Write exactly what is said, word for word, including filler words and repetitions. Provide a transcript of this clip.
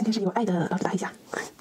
天是有爱的老师大黑侠。